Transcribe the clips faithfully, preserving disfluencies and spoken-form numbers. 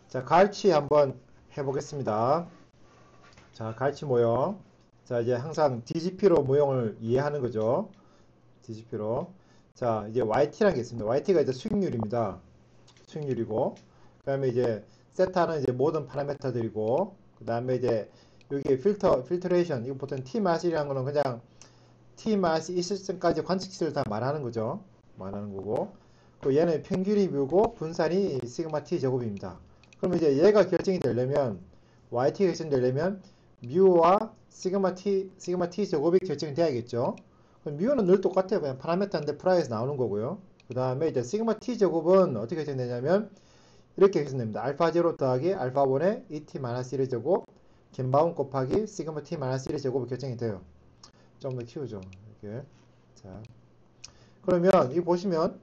자, 갈치 한번 해보겠습니다. 자, 갈치 모형. 자, 이제 항상 디지피로 모형을 이해하는 거죠. 디지피로. 자, 이제 와이티라는 게 있습니다. 와이티가 이제 수익률입니다. 수익률이고, 그 다음에 이제 세타는 이제 모든 파라미터들이고, 그 다음에 이제 여기 필터, 필터레이션, 이거 보통 T 맛이라는 거는 그냥 T 맛이 있을 때까지 관측시를 다 말하는 거죠. 말하는 거고. 또 얘는 평균이 뮤고 분산이 시그마 T 제곱입니다. 그러면 이제 얘가 결정이 되려면 와이티가 결정되려면 뮤와 시그마 T, 시그마 T 제곱이 결정돼야겠죠. 그럼 뮤는 늘 똑같아요. 그냥 파라미터인데 프라이에서 나오는 거고요. 그 다음에 이제 시그마 T 제곱은 어떻게 결정되냐면 이렇게 결정됩니다. 알파 제로 더하기 알파 일의 이티-일 제곱 겐바운 곱하기 시그마 T-일 제곱이 결정이 돼요. 좀 더 키우죠. 이렇게. 자. 그러면 이 보시면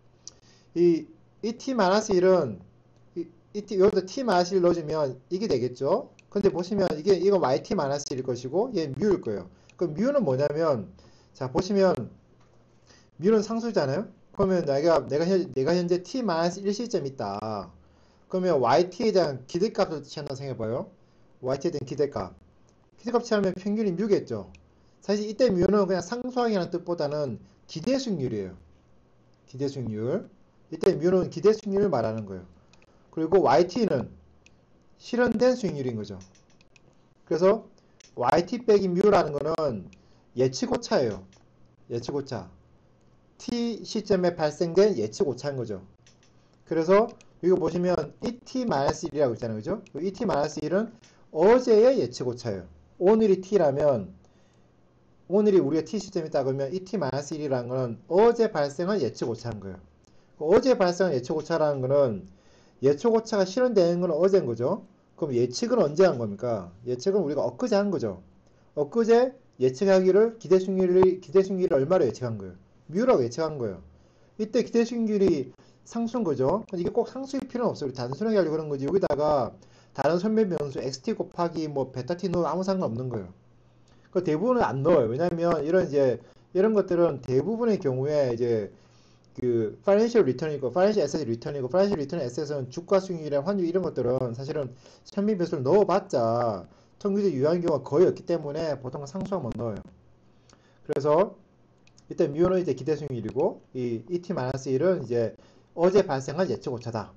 이 이티-일은 이, 이티 여기다 T-일 넣어주면 이게 되겠죠. 근데 보시면 이게 이거 와이티-일일 것이고 얘 뮤일 거예요. 그럼 뮤는 뭐냐면 자 보시면 뮤는 상수잖아요. 그러면 내가 내가 현, 내가 현재 T-일 시점이 있다. 그러면 yt에 대한 기대값을 취한다 생각해봐요. yt에 대한 기대값. 기대값 취하면 평균이 뮤겠죠. 사실 이때 뮤는 그냥 상수항이라는 뜻보다는 기대 수익률이에요. 기대 수익률. 이때 뮤는 기대 수익률을 말하는 거예요. 그리고 yt는 실현된 수익률인 거죠. 그래서 yt 빼기 뮤라는 거는 예측오차예요. 예측오차. t 시점에 발생된 예측오차인 거죠. 그래서 이거 보시면 이티-일이라고 있잖아요. 그죠? 이티-일은 어제의 예측오차예요. 오늘이 t라면 오늘이 우리가 t 시점이 있다 그러면 이티-일이라는 거는 어제 발생한 예측오차인 거예요. 어제 발생한 예측오차라는 거는 예측오차가 실현되는 건 어제인 거죠. 그럼 예측은 언제 한 겁니까? 예측은 우리가 엊그제 한 거죠. 엊그제 예측하기를 기대수익률이 기대수익률을 얼마로 예측한 거예요? 뮤라고 예측한 거예요. 이때 기대수익률이 상수인 거죠. 이게 꼭 상수일 필요는 없어요. 우리 단순하게 하려고 그런 거지. 여기다가 다른 선별 변수 엑스티 곱하기 뭐 베타 t 넣으면 아무 상관없는 거예요. 그 대부분은 안 넣어요. 왜냐면 이런 이제 이런 것들은 대부분의 경우에 이제 그 파이낸셜 리턴이고 파이낸셜 에셋 리턴이고 파이낸셜 리턴 에셋은 주가 수익률이랑 환율 이런 것들은 사실은 선별 변수를 넣어봤자 통계적 유효한 경우가 거의 없기 때문에 보통 상수화 못 넣어요. 그래서 이때 뮤는 이제 기대 수익률이고 이 이티-일은 이제 어제 발생한 예측오차다.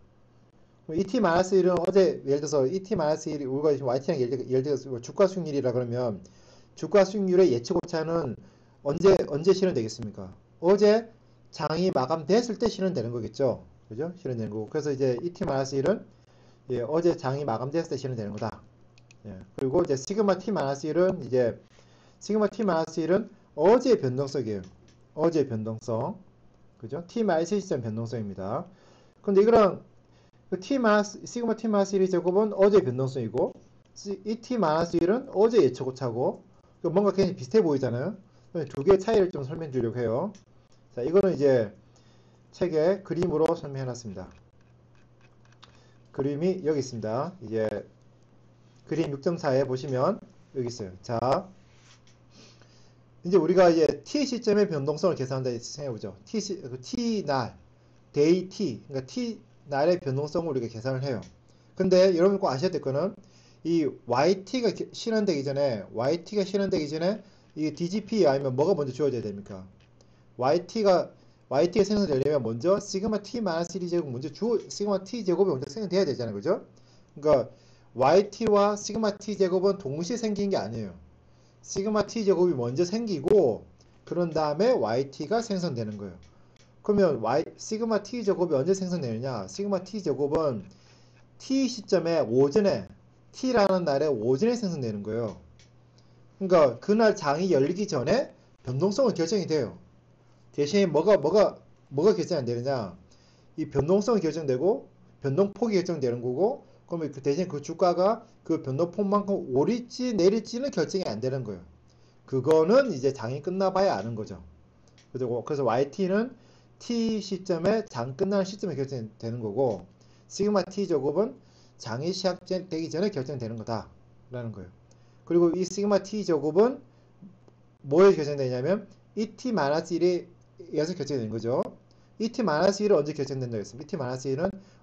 이티-일은 어제 예를 들어서 이티-일이 우리가 지금 와이티랑 예를, 예를 들어서 주가 수익률이라 그러면 주가 수익률의 예측오차는 언제 언제 실현되겠습니까? 어제 장이 마감됐을 때 실현되는 거겠죠. 그죠? 실현되는 거고. 그래서 이제 이티-일은 예, 어제 장이 마감됐을 때 실현되는 거다. 예, 그리고 이제 시그마 T-일은 이제 시그마 T-일은 어제의 변동성이에요. 어제의 변동성. 그죠? T-일 시점 변동성입니다. 근데 이거랑 그 T 시그마 T-일 제곱은 어제 변동성이고 이 T-일은 어제 예측오차고 뭔가 굉장히 비슷해 보이잖아요. 두 개의 차이를 좀 설명해 주려고 해요. 자, 이거는 이제 책에 그림으로 설명해 놨습니다. 그림이 여기 있습니다. 이제 그림 육 점 사에 보시면 여기 있어요. 자, 이제 우리가 이제 t 시점의 변동성을 계산한다 생각해보죠. t 시, 그 t 날, day t, 그러니까 t 날의 변동성을 우리가 계산을 해요. 근데 여러분 꼭 아셔야 될 거는 이 yt가 실현되기 전에 yt가 실현되기 전에 이 디지피 아니면 뭐가 먼저 주어져야 됩니까? yt가 yt가 생성되려면 먼저 시그마 t-일 제곱 먼저 주 시그마 t 제곱이 먼저 생성돼야 되잖아요, 그죠? 그러니까 yt와 시그마 t 제곱은 동시에 생긴 게 아니에요. 시그마 t 제곱이 먼저 생기고 그런 다음에 yt가 생성되는 거예요. 그러면 y 시그마 t 제곱이 언제 생성되느냐? 시그마 t 제곱은 t 시점에 오전에 t라는 날에 오전에 생성되는 거예요. 그러니까 그날 장이 열리기 전에 변동성은 결정이 돼요. 대신에 뭐가 뭐가 뭐가 결정이 안 되느냐? 이 변동성이 결정되고 변동폭이 결정되는 거고, 그러면 그 대신 그 주가가 그 변동폭만큼 오를지 내릴지는 결정이 안 되는 거예요. 그거는 이제 장이 끝나봐야 아는 거죠. 그리고 그래서 yt는 t 시점에 장 끝나는 시점에 결정되는 거고, 시그마 t 제곱은 장이 시작되기 전에 결정되는 거다라는 거예요. 그리고 이 시그마 t 제곱은 뭐에 결정되냐면 이티-일에 의해서 결정되는 거죠. 이티-일은 언제 결정된다고 했습니다. 이티-일은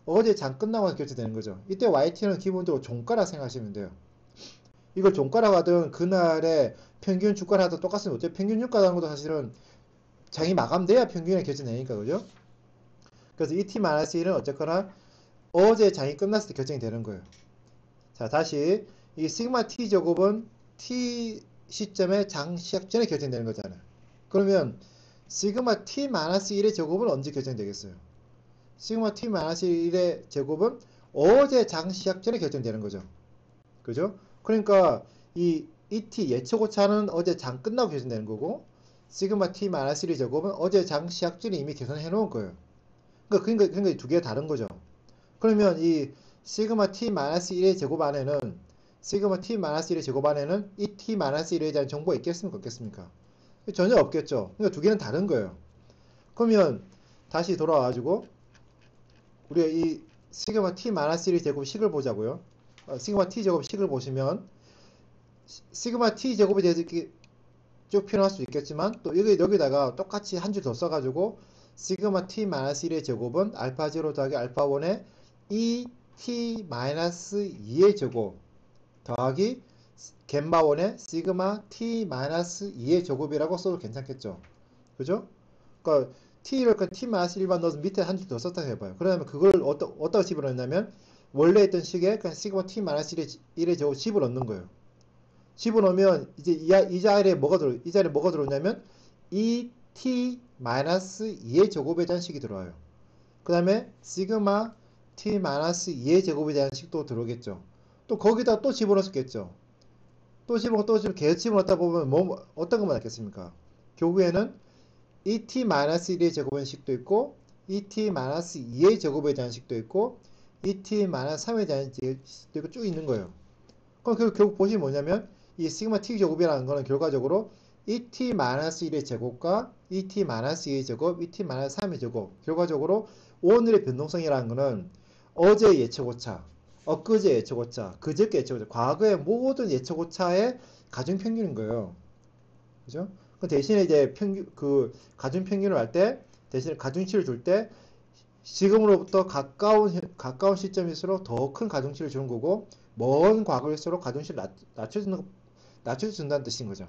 어제 장 끝나고 나서 결제되는 거죠. 이때 와이티는 기본적으로 종가라 생각하시면 돼요. 이걸 종가라고 하든 그날의 평균 주가를 하든 똑같습니다. 어차피 평균 주가라는 것도 사실은 장이 마감돼야 평균에 결제되니까, 그죠? 그래서 이티-일은 어쨌거나 어제 장이 끝났을 때 결정이 되는 거예요. 자, 다시 이 시그마 t 제곱은 t 시점에 장 시작 전에 결정되는 거잖아요. 그러면 시그마 t-일의 제곱은 언제 결정되겠어요? 시그마 t-일의 제곱은 어제 장 시작 전에 결정되는 거죠. 그죠? 그러니까 이 et 예측오차는 어제 장 끝나고 결정되는 거고, 시그마 t-일의 제곱은 어제 장 시작 전에 이미 계산해 놓은 거예요. 그러니까, 그러니까, 그러니까 두 개가 다른 거죠. 그러면 이 시그마 t-일의 제곱 안에는 시그마 t-일의 제곱 안에는 이 t-일에 대한 정보가 있겠습니까? 없겠습니까? 전혀 없겠죠. 그러니까 두 개는 다른 거예요. 그러면 다시 돌아와가지고 우리가 이 시그마 t-일의 제곱 식을 보자고요. 어, 시그마 t 제곱 식을 보시면 시그마 t 제곱에 대해서 이렇게 쭉 표현할 수 있겠지만 또 여기, 여기다가 똑같이 한 줄 더 써가지고 시그마 t-일의 제곱은 알파 영 더하기 알파 일의 이 티 이의 제곱 더하기 갬마 일의 시그마 t 이의 제곱이라고 써도 괜찮겠죠. 그죠? 그러니까 t를 그 t-일만 넣어서 밑에 한 줄 더 썼다 해봐요. 그러면 그걸 어떠, 어디다가 집어넣냐면 원래 있던 식에 그냥 시그마 t-일의 제곱 집어넣는 거예요. 집어넣으면 이제 이, 이 자리에 뭐가 들어 이 자리에 뭐가 들어오냐면 이 티 이의 제곱에 대한 식이 들어와요. 그 다음에 시그마 t 이의 제곱에 대한 식도 들어오겠죠. 또 거기다 또 집어넣었겠죠. 또 집어넣고 또 집어 계속 집어넣다 보면 뭐 어떤 것만 있겠습니까? 결국에는 이 티 일의 제곱의 식도 있고 이 티 이의 제곱에 대한 식도 있고 이 티 삼에 대한 식도 있고 쭉 있는 거예요. 그럼 결국, 결국 보시면 뭐냐면 이 시그마 t 제곱이라는 거는 결과적으로 이 티 일의 제곱과 이 티 이의 제곱, 이 티 삼의 제곱, 결과적으로 오늘의 변동성이라는 거는 어제 예측오차, 엊그제 예측오차, 그저께 예측오차, 과거의 모든 예측오차의 가중평균인 거예요. 그죠? 그 대신에 이제 평균, 그 가중평균을 할 때, 대신에 가중치를 줄 때, 지금으로부터 가까운, 가까운 시점일수록 더 큰 가중치를 주는 거고, 먼 과거일수록 가중치를 낮, 낮춰주는, 낮춰준다는 뜻인 거죠.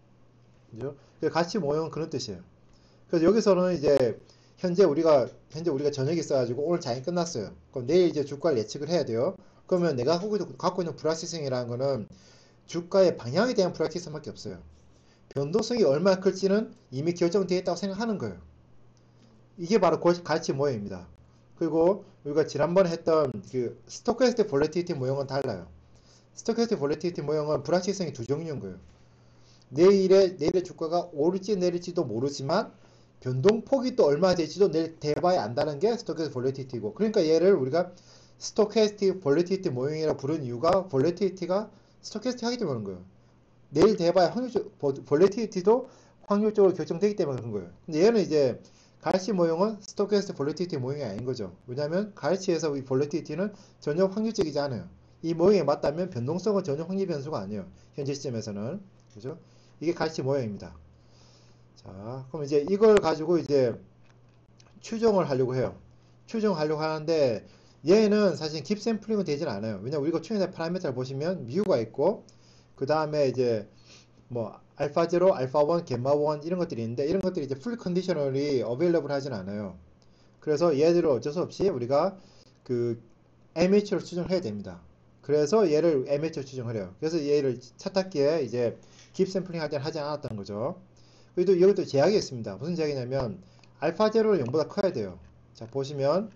그죠? 가치 모형은 그런 뜻이에요. 그래서 여기서는 이제 현재 우리가 현재 우리가 저녁에 있어가지고 오늘 장이 끝났어요. 그럼 내일 이제 주가를 예측을 해야 돼요. 그러면 내가 갖고 있는 불확실성이라는 거는 주가의 방향에 대한 불확실성밖에 없어요. 변동성이 얼마나 클지는 이미 결정되어 있다고 생각하는 거예요. 이게 바로 가치 모형입니다. 그리고 우리가 지난번에 했던 그 스토캐스틱 볼레티티 모형은 달라요. 스토캐스틱 볼레티티 모형은 불확실성이 두 종류인 거예요. 내일의 내일의 주가가 오를지 내릴지도 모르지만 변동폭이 또 얼마 될지도 내일 대봐야 안다는 게 스토캐스틱 볼레티티고, 그러니까 얘를 우리가 스토캐스틱 볼레티티 모형이라고 부르는 이유가 볼레티티가 스토캐스틱 하기 때문에 그런 거예요. 내일 대봐야 확률적 볼레티티도 확률적으로 결정되기 때문에 그런 거예요. 근데 얘는 이제 가르치 모형은 스토캐스틱 볼레티티 모형이 아닌 거죠. 왜냐하면 가르치에서 이 볼레티티는 전혀 확률적이지 않아요. 이 모형에 맞다면 변동성은 전혀 확률 변수가 아니에요. 현재 시점에서는. 그죠? 이게 가르치 모형입니다. 자, 그럼 이제 이걸 가지고 이제 추정을 하려고 해요. 추정하려고 하는데 얘는 사실 깁 샘플링은 되진 않아요. 왜냐면 우리가 추정된 파라미터를 보시면 뮤가 있고 그 다음에 이제 뭐 알파 제로, 알파 일, 갬마 일 이런 것들이 있는데 이런 것들이 이제 풀 컨디셔널이 어베일러블 하진 않아요. 그래서 얘들을 어쩔 수 없이 우리가 그 엠에이치로 추정을 해야 됩니다. 그래서 얘를 엠에이치로 추정을 해요. 그래서 얘를 차탁기에 이제 깁 샘플링 하지, 하지 않았다는 거죠. 여기도, 여기도 제약이 있습니다. 무슨 제약이냐면 알파 제로는 영보다 커야 돼요. 자, 보시면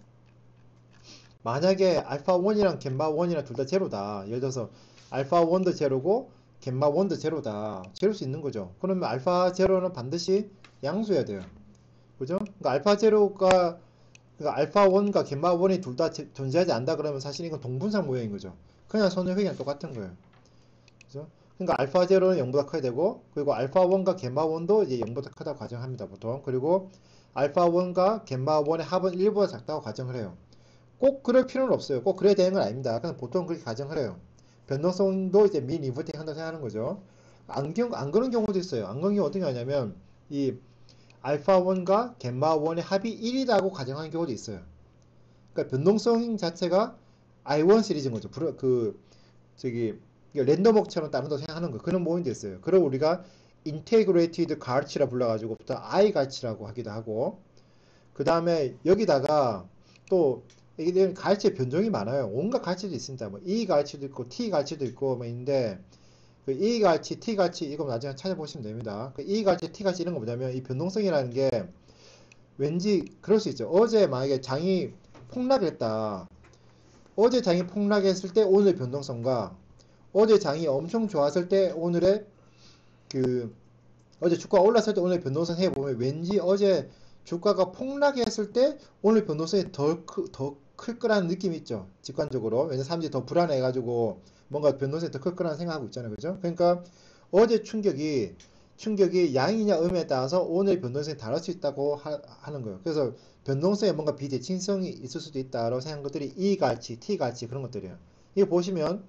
만약에 알파 일이랑 갬마 일이랑 둘 다 제로다. 예를 들어서 알파 일도 제로고 갬마 일도 제로다. 제로일 수 있는 거죠. 그러면 알파 제로는 반드시 양수여야 돼요. 그죠? 그러니까 알파 제로가 그러니까 알파 일과 갬마 일이 둘 다 존재하지 않는다 그러면 사실 이건 동분상 모형인 거죠. 그냥 선형회계랑 똑같은 거예요. 그죠? 그러니까 알파 제로는 영보다 커야 되고, 그리고 알파 일과 갬마 일도 이제 영보다 크다고 가정합니다, 보통. 그리고 알파 일과 갬마 일의 합은 일보다 작다고 가정을 해요. 꼭 그럴 필요는 없어요. 꼭 그래야 되는 건 아닙니다. 그냥 보통 그렇게 가정을 해요. 변동성도 이제 민 인버팅 한다고 생각하는 거죠. 안, 경, 안 그런 경우도 있어요. 안 그런 경우 어떻게 하냐면, 이 알파 일과 갬마 일의 합이 일이라고 가정하는 경우도 있어요. 그러니까 변동성 자체가 아이 원 시리즈인 거죠. 불- 그 저기 랜덤워크처럼 다른 거 생각하는 거 그런 모임도 있어요. 그럼 우리가 인테그레이티드 가르치라 불러가지고 부터 I 가르치라고 하기도 하고 그 다음에 여기다가 또 이게 가르치의 변종이 많아요. 온갖 가르치도 있습니다. 뭐 E 가르치도 있고 T 가르치도 있고 뭐 있는데 그 E 가르치, T 가르치 이거 나중에 찾아보시면 됩니다. 그 E 가르치, T 가르치 이런 거 뭐냐면 이 변동성이라는 게 왠지 그럴 수 있죠. 어제 만약에 장이 폭락했다. 어제 장이 폭락했을 때 오늘 변동성과 어제 장이 엄청 좋았을 때 오늘의 그 어제 주가가 올랐을 때 오늘 변동성 해보면 왠지 어제 주가가 폭락했을 때 오늘 변동성이 더, 더 클 거라는 느낌이 있죠. 직관적으로. 왜냐면 사람들이 더 불안해가지고 뭔가 변동성이 더 클 거라는 생각하고 있잖아요. 그죠? 그러니까 어제 충격이 충격이 양이냐 음에 따라서 오늘 변동성이 다를 수 있다고 하, 는 거예요. 그래서 변동성에 뭔가 비대칭성이 있을 수도 있다라고 생각한 것들이 E 가치, T 가치 그런 것들이에요. 이거 보시면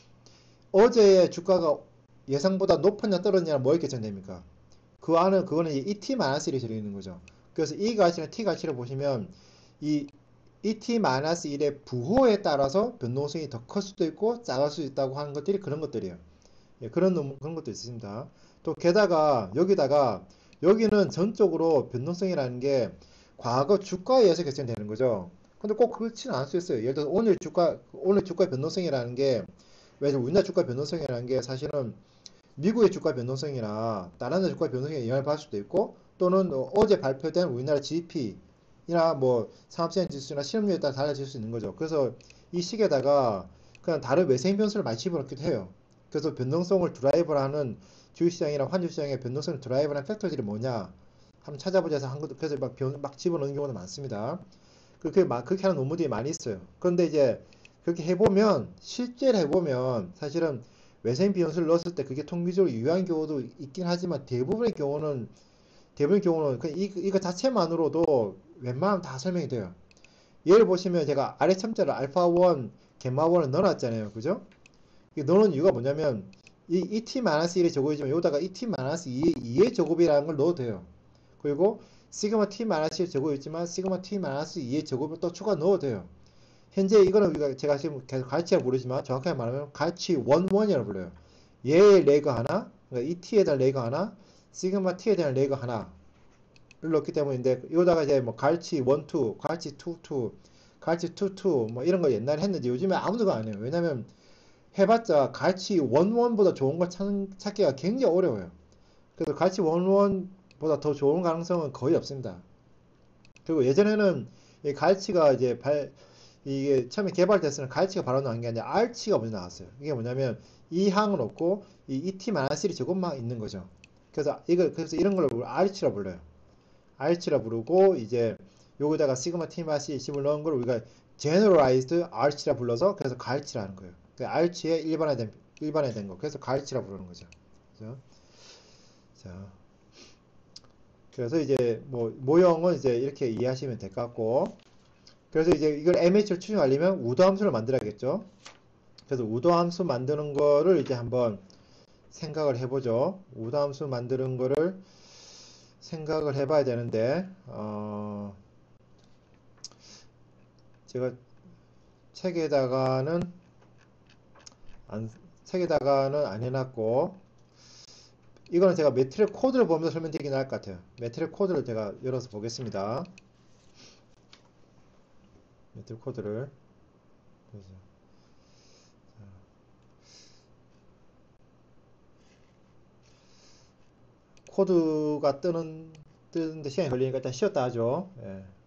어제의 주가가 예상보다 높았냐 떨어졌냐 뭐 이렇게 결정됩니까? 그 안은 그거는 이티-일이 들어있는 거죠. 그래서 이 가치나 T 가치를 보시면 이 이티-일의 부호에 따라서 변동성이 더 클 수도 있고 작을 수도 있다고 하는 것들이 그런 것들이에요. 예, 그런 놈- 그런 것도 있습니다. 또 게다가 여기다가 여기는 전적으로 변동성이라는 게 과거 주가에 의해서 결정되는 거죠. 근데 꼭 그렇지는 않을 수 있어요. 예를 들어서 오늘 주가 오늘 주가 변동성이라는 게 왜냐면 우리나라 주가 변동성이라는 게 사실은 미국의 주가 변동성이나 다른 나라 주가 변동성에 영향을 받을 수도 있고 또는 어, 어제 발표된 우리나라 지디피나 뭐 산업재생 지수나 실업률에 따라 달라질 수 있는 거죠. 그래서 이 시기에다가 그냥 다른 외생 변수를 많이 집어넣기도 해요. 그래서 변동성을 드라이브를 하는 주식시장이나 환율시장의 변동성을 드라이브를 하는 팩터들이 뭐냐 한번 찾아보자 해서 한 것도 그래서 막, 변, 막 집어넣는 경우도 많습니다. 그렇게 막 그렇게 하는 논문들이 많이 있어요. 그런데 이제 그렇게 해보면 실제로 해보면 사실은 외생 비연수를 넣었을 때 그게 통계적으로 유효한 경우도 있긴 하지만 대부분의 경우는 대부분의 경우는 그냥 이, 이거 자체만으로도 웬만하면 다 설명이 돼요. 예를 보시면 제가 아래 첨자를 알파 일, 겜마 일을 넣어놨잖아요. 그죠? 이 넣는 이유가 뭐냐면 이 이티-일의 제곱이지만 여기다가 이티-이의 제곱이라는 걸 넣어도 돼요. 그리고 시그마 T-의 제곱이 있지만 시그마 T-이의 제곱을 또 추가 넣어도 돼요. 현재 이거는 우리가 제가 지금 계속 가르치라고 부르지만 정확하게 말하면 가르치 원원이라고 불러요. 얘의 레그 하나, 그러니까 이 t에 대한 레그 하나, 시그마 t에 대한 레그 하나를 넣기 때문인데 이거다가 이제 뭐 가르치 일, 이, 가르치 이, 이, 가르치 이, 이 뭐 이런 거 옛날에 했는데 요즘에 아무도 안 해요. 왜냐면 해봤자 가르치 일, 일보다 좋은 걸 찾, 찾기가 굉장히 어려워요. 그래서 가르치 일, 일보다 더 좋은 가능성은 거의 없습니다. 그리고 예전에는 이 가르치가 이제 발, 이게 처음에 개발됐을 때 가르치가 바로 나온 게 아니라 알치가 먼저 나왔어요. 이게 뭐냐면 이 항을 없고 이 이티-일이 저것만 있는 거죠. 그래서 이거 그래서 이런 걸 알치라 불러요. 알치라 부르고 이제 여기다가 시그마 T-C 십을 넣은 걸 우리가 generalized 알치라 불러서 그래서 가르치라는 거예요. 그러니까 알치의 일반화된 일반화된 거. 그래서 가르치라 부르는 거죠. 그죠? 자, 그래서 이제 뭐 모형은 이제 이렇게 이해하시면 될 것 같고. 그래서 이제 이걸 엠에이치를 추정하려면 우도 함수를 만들어야겠죠. 그래서 우도 함수 만드는 거를 이제 한번 생각을 해보죠. 우도 함수 만드는 거를 생각을 해봐야 되는데, 어, 제가 책에다가는 안, 책에다가는 안 해놨고, 이거는 제가 매트릭 코드를 보면서 설명드리긴 할 것 같아요. 매트릭 코드를 제가 열어서 보겠습니다. 매트릭 코드를. 코드가 뜨는, 뜨는데 시간이 걸리니까 일단 쉬었다 하죠. 예.